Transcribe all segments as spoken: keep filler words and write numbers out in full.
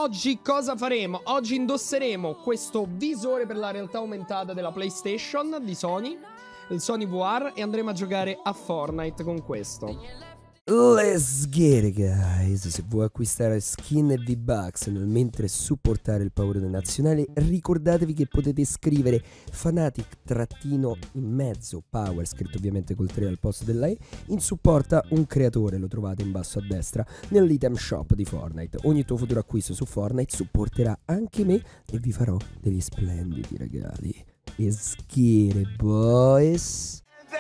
oggi cosa faremo? Oggi indosseremo questo visore per la realtà aumentata della PlayStation di Sony, il Sony V R, e andremo a giocare a Fortnite con questo. Let's get it, guys. Se vuoi acquistare skin e V-Bucks nel mentre supportare il Power nazionale, ricordatevi che potete scrivere Fanatic trattino in mezzo Power, scritto ovviamente col tre al posto della E, in supporta un creatore, lo trovate in basso a destra nell'item shop di Fortnite. Ogni tuo futuro acquisto su Fortnite supporterà anche me e vi farò degli splendidi regali. Let's get it, boys.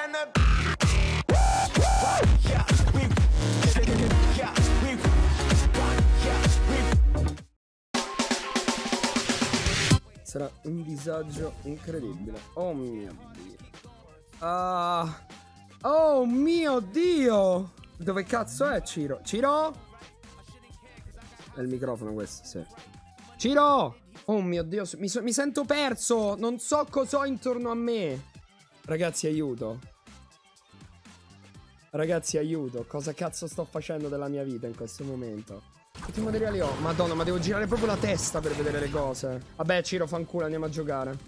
Sarà un disagio incredibile. Oh mio Dio. Ah. Oh mio Dio. Dove cazzo è Ciro? Ciro? È il microfono questo, sì. Ciro! Oh mio Dio, mi, so mi sento perso. Non so cosa ho intorno a me. Ragazzi, aiuto. Ragazzi, aiuto. Cosa cazzo sto facendo della mia vita in questo momento? Quanti materiali ho? Madonna, ma devo girare proprio la testa per vedere le cose. Vabbè, Ciro, fanculo, andiamo a giocare.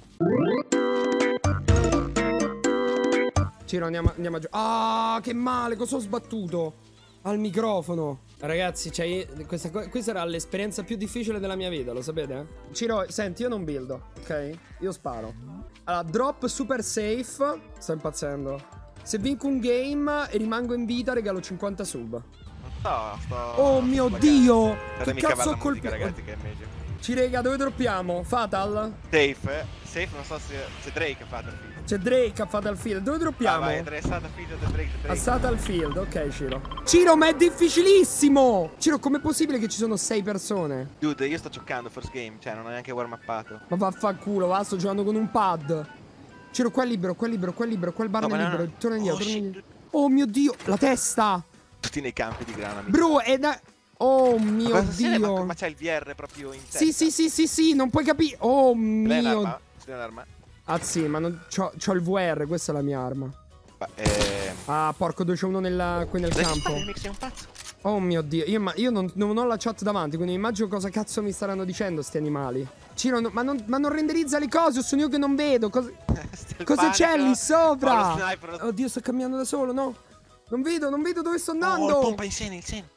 Ciro, andiamo, andiamo a giocare. Ah, che male, cosa ho sbattuto? Al microfono. Ragazzi, cioè, questa, questa era l'esperienza più difficile della mia vita, lo sapete? Ciro, senti, io non buildo, ok? Io sparo. Allora, drop super safe. Sto impazzendo. Se vinco un game e rimango in vita, regalo cinquanta sub. No, sto... Oh mio Dio! Che cazzo ho colpito? Ragazzi, che è meglio. Ci rega, dove droppiamo? Fatal? Safe, eh? Safe, non so se c'è Drake a Fatalfield. C'è Drake a Fatalfield. Dove droppiamo? Ah, vai, è Fatalfield, Drake, Drake. A Fatalfield, ok, Ciro. Ciro, ma è difficilissimo! Ciro, com'è possibile che ci sono sei persone? Dude, io sto giocando first game, cioè non ho neanche warm uppato. Ma vaffanculo, va, sto giocando con un pad. Ciro, qua è libero, qua è libero, qua è libero, qua il bar no, è libero. No, no. Torna indietro, oh, torna indietro. Oh mio Dio, la testa! Tutti nei campi di grana. Bro, è da... Oh mio ma Dio. Ma, ma c'è il V R proprio in testa. Sì, sì, sì, sì, sì, non puoi capire. Oh mio... C'è un'arma? Ah sì, ma non... c'ho, c'ho il V R, questa è la mia arma. Ma, eh... Ah, porco, dove c'è uno nella... qui nel campo. Sei un pazzo. Oh mio Dio, io, ma, io non, non ho la chat davanti, quindi immagino cosa cazzo mi staranno dicendo sti animali. Ciro, no, ma, non, ma non renderizza le cose, sono io che non vedo. Cosa, cosa c'è lì sopra? Oddio, sto camminando da solo, no? Non vedo, non vedo dove sto andando. Oh, pompa in seno, in seno.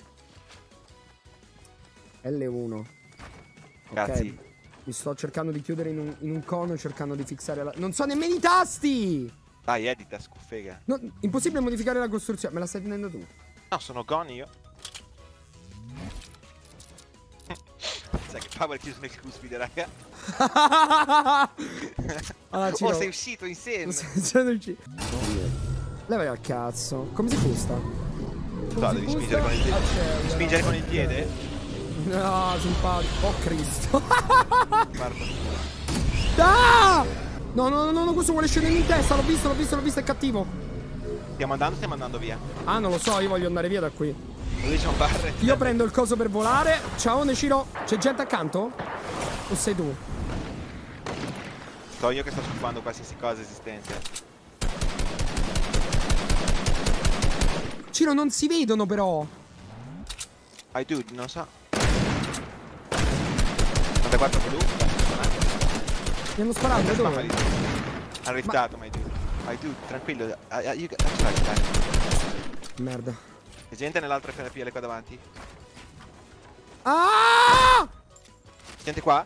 L uno. Grazie. Okay. Mi sto cercando di chiudere in un, in un cono, cercando di fissare la... Non so nemmeno i tasti! Dai, edita, scuffega. No, impossibile modificare la costruzione, me la stai tenendo tu. No, sono gone io. Sai che Power è chiuso nel cuspide, raga. Ah, oh, sei uscito in seno. Sei uscito. Leva al cazzo. Come si fusta? No, devi spingere con il piede. Devi spingere con il piede? No, simpatico. Oh Cristo. Guarda. Ah! No, no, no, no, questo vuole scendere in testa. L'ho visto, l'ho visto, l'ho visto, è cattivo. Stiamo andando, stiamo andando via. Ah, non lo so, io voglio andare via da qui. Lì c'è un bar. Io prendo il coso per volare. Ciao, Neciro. C'è gente accanto? O sei tu? So io che sto scuffando qualsiasi cosa esistente. Ciro, non si vedono però. Ai dude, non so. novantaquattro blu. Mi hanno sparato, da dove? Ha riftato, my dude. My dude, tranquillo. Uh, you got... Merda. C'è gente nell'altra F N P L qua davanti. Ah! Gente qua?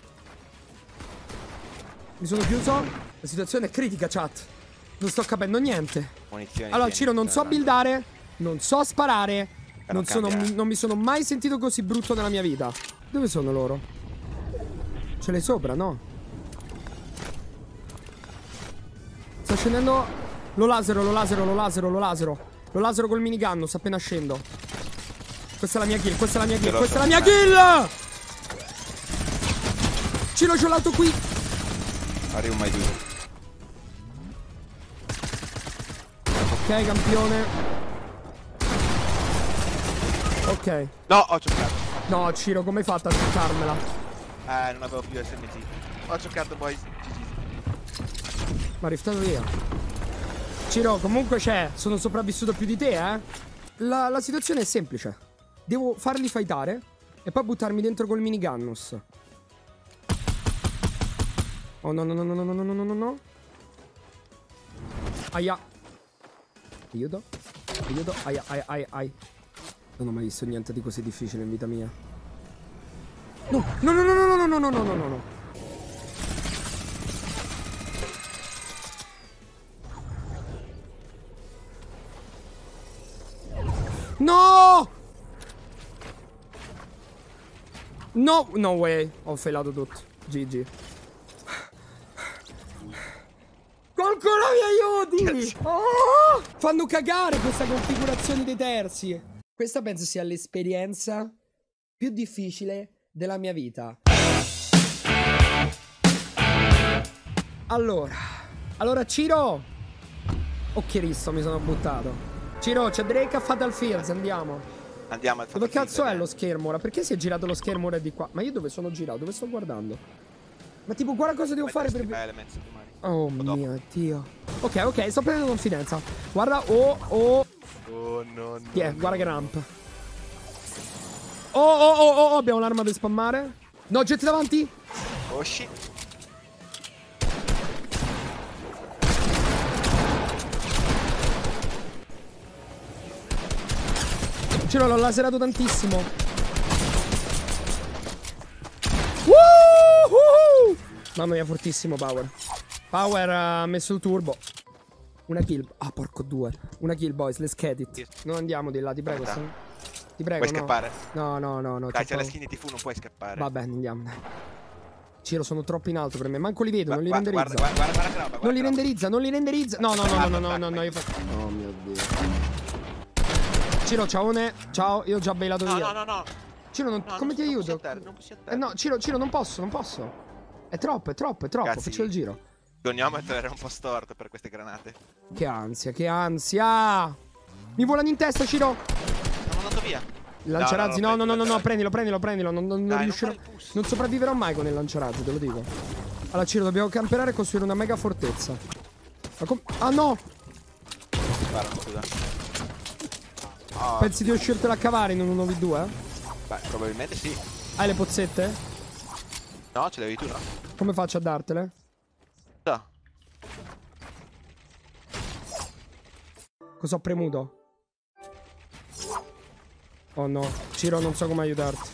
Mi sono chiuso. La situazione è critica, chat. Non sto capendo niente. Munizioni. Allora, Ciro, non so buildare. Non so sparare. Non, sono, non mi sono mai sentito così brutto nella mia vita. Dove sono loro? Ce l'hai sopra, no? Sta scendendo. Lo lasero, lo lasero, lo lasero, lo lasero. Lo lasero col minigun, sta appena scendo. Questa è la mia kill, questa è la mia kill, questa è la mia kill! Ciro, c'ho l'auto qui. Arrivo mai due. Ok, campione. Ok. No, ho giocato. No, Ciro, come hai fatto a giocarmela? Eh, non avevo più S M G. Ho giocato, boys. Ma riftato via. Ciro, comunque c'è. Sono sopravvissuto più di te, eh. La, la situazione è semplice. Devo farli fightare. E poi buttarmi dentro col minigannus. Oh no no no no no no no no no no. Aia. Aiuto. Aiuto. Aia aia aia aia. Non ho mai visto niente di così difficile in vita mia. No no no no no no no no no no no no. No! No, no way. Ho failato tutto. G G. Qualcuno mi aiuti! Oh! Fanno cagare questa configurazione dei terzi. Questa penso sia l'esperienza più difficile della mia vita. Allora. Allora, Ciro. Oh, Cristo, mi sono buttato. Ciro, c'è Drake a Fatal Fields, andiamo. Andiamo al Dove cazzo è lo schermo ora? Perché si è girato lo schermo ora di qua? Ma io dove sono girato? Dove sto guardando? Ma tipo, guarda cosa devo fare per... Oh mio Dio. Ok, ok, sto prendendo confidenza. Guarda, oh, oh. Oh no, no. Yeah, guarda che ramp. Oh, oh, oh, oh, oh, abbiamo l'arma per spammare. No, jet davanti. Oh shit. Ciro, l'ho laserato tantissimo. Woohoo! Mamma mia, fortissimo Power. Power ha messo il turbo. Una kill. Ah, porco due. Una kill, boys. Let's get it. Non andiamo di là, ti prego. Ti prego, puoi no. scappare? No, no, no, no. Dai, c'è la skin T V, non puoi scappare. Va bene, andiamo, dai. Ciro, sono troppo in alto per me. Manco li vedo, Gua non li guarda, renderizza. Guarda, guarda, guarda, guarda, guarda, non li guarda. renderizza, non li renderizza. No, no, no, no, no, no, no, no, io faccio... Oh mio Dio. Ciro, ciao, ne. Ciao, io ho già bailato no, via. No, no, no. Ciro, non... no come non, ti non aiuto? Terra, non terra. Eh no, Ciro, Ciro, non posso, non posso. È troppo, è troppo, è troppo. Ragazzi, faccio il giro. Il goniometro era un po' storto per queste granate. Che ansia, che ansia. Mi volano in testa, Ciro. Sono andato via. Lanciarazzi, no, no, no, no, no, no, prendilo, prendilo, prendilo. Non, non, non Dai, riuscirò. non, Non sopravviverò mai con il lanciarazzi, te lo dico. Allora, Ciro, dobbiamo camperare e costruire una mega fortezza. Ma com... Ah, no! Spara, scusa. Oh, Pensi di uscirtela a cavare in un uno vu due? beh, probabilmente sì. Hai le pozzette? No, ce l'avevi tu, no? Come faccio a dartele? No. Cosa ho premuto? Oh no, Ciro, non so come aiutarti.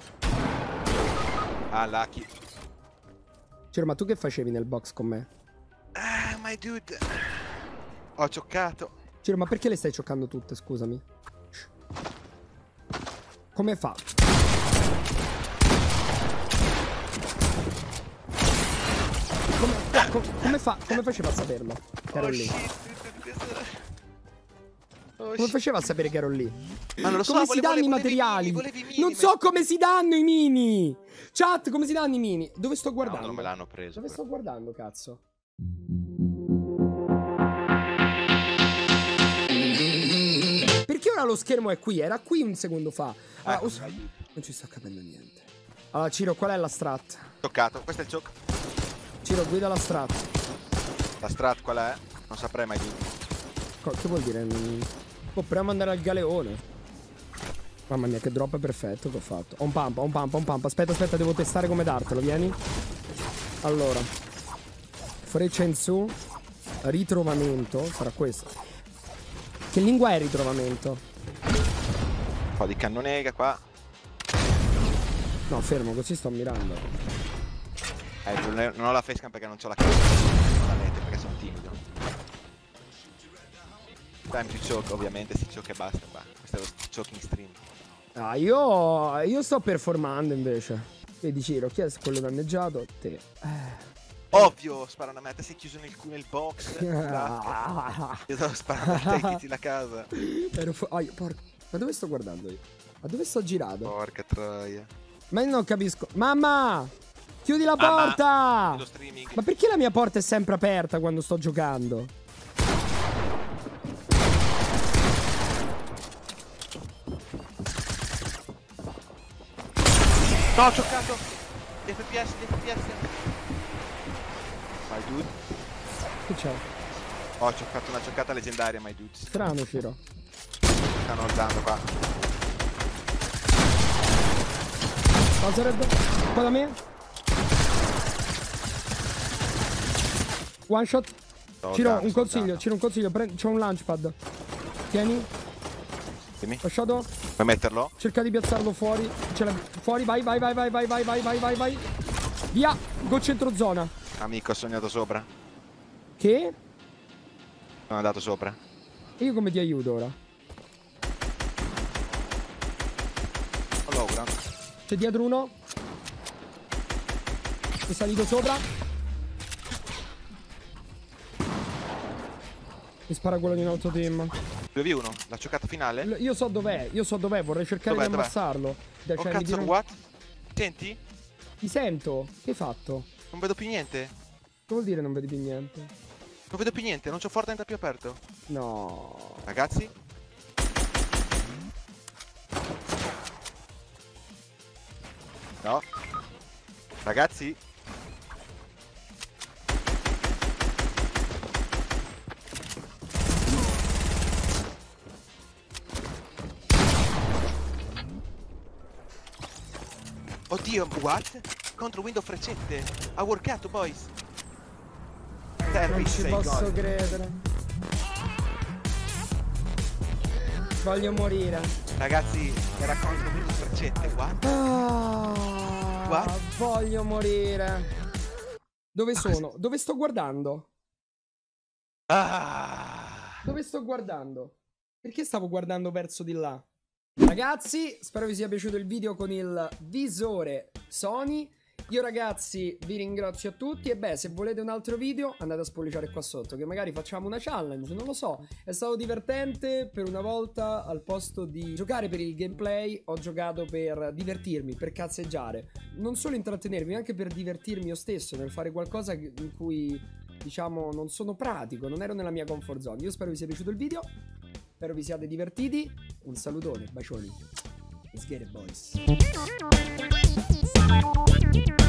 Ah, Lucky. Ciro, ma tu che facevi nel box con me? Ah, my dude. Ho cioccato. Ciro, ma perché le stai cioccando tutte, scusami? Shh. Come fa? Come, co come fa? Come faceva a saperlo? Che ero Oh, lì. shit. Oh, Come shit. faceva a sapere che ero lì? Ma non lo so, Come si volevo- danno i volevi materiali? i mini, volevi i mini, Non ma- so come si danno i mini. Chat, come si danno i mini? Dove sto guardando? No, non me l'hanno preso. Dove però. sto guardando, cazzo? Perché ora lo schermo è qui? Era qui un secondo fa. Ah, Ecco, os- non ci sto capendo niente. Allora, Ciro, qual è la strat? Toccato, questo è il choke. Ciro, guida la strat. La strat qual è? Non saprei mai dire. Co- Che vuol dire? Mm, Oh, proviamo ad andare al galeone. Mamma mia, che drop perfetto che ho fatto. Ho un pump, ho un pump, ho un pump. Aspetta, aspetta, devo testare come dartelo, vieni. Allora. Freccia in su. Ritrovamento. Sarà questo. Che lingua è ritrovamento? Un po' di cannonega qua. No, fermo, così sto mirando. Eh, non, è- non ho la facecam perché non c'ho la camera. Non la metto perché sono timido. Time to choke, ovviamente si choke e basta qua. Questo è lo choking stream. Ah, io, io sto performando invece. Vedi, Ciro, chi è quello danneggiato? Te. Eh. Ovvio, sparano a me, te sei chiuso nel, nel box. Io devo sparare a te, tizi la casa. Ero fu- oh, io- porca- Ma dove sto guardando io? Ma dove sto girato? Porca troia. Ma io non capisco. Mamma! Chiudi la Mamma, porta! lo streaming. Ma perché la mia porta è sempre aperta quando sto giocando? No, ho cioccato! Gli F P S, gli F P S. My dude. Che c'è? Oh, ho cioccato una giocata leggendaria, my dude. Strano, Ciro. Stanno andando qua. Lazared. Qua da me. One shot. Sto Ciro, dando, un sto consiglio, dando. Ciro, un consiglio. Prendi- c'ho un launchpad. Tieni. Dimmi. Lasciato. Puoi metterlo? Cerca di piazzarlo fuori. Ce l'ha- fuori, vai, vai, vai, vai, vai, vai, vai, vai, vai, vai. Via. Go centro zona. Amico, ho sognato sopra. Che? Sono andato sopra. E io come ti aiuto ora? Ho l'ogra. C'è dietro uno. È salito sopra. Mi spara quello di un altro team. due v uno, la giocata finale? L- Io so dov'è, io so dov'è, vorrei cercare Dov'è, di dov'è? ammassarlo. Dai, Oh cioè, mi cazzo, dire- what? Senti? Ti sento? Che hai fatto? Non vedo più niente. Che vuol dire non vedi più niente? Non vedo più niente, non c'ho Fortnite più aperto. No. Ragazzi? No. Ragazzi? Oddio, what? Contro Windows freccette. Ha workato, boys. Non ci sei posso gol. credere. Voglio morire. Ragazzi, era contro Windows freccette, what? Ah, Guarda. voglio morire. Dove Ma sono? Dove sto guardando? Ah! Dove sto guardando? Perché stavo guardando verso di là? Ragazzi, spero vi sia piaciuto il video con il visore Sony. Io ragazzi vi ringrazio a tutti e beh, se volete un altro video andate a spolliciare qua sotto che magari facciamo una challenge, non lo so. È stato divertente, per una volta al posto di giocare per il gameplay ho giocato per divertirmi, per cazzeggiare. Non solo intrattenermi, ma anche per divertirmi io stesso nel fare qualcosa in cui diciamo non sono pratico, non ero nella mia comfort zone. Io spero vi sia piaciuto il video, spero vi siate divertiti. Un salutone, bacioni. Let's get it, boys.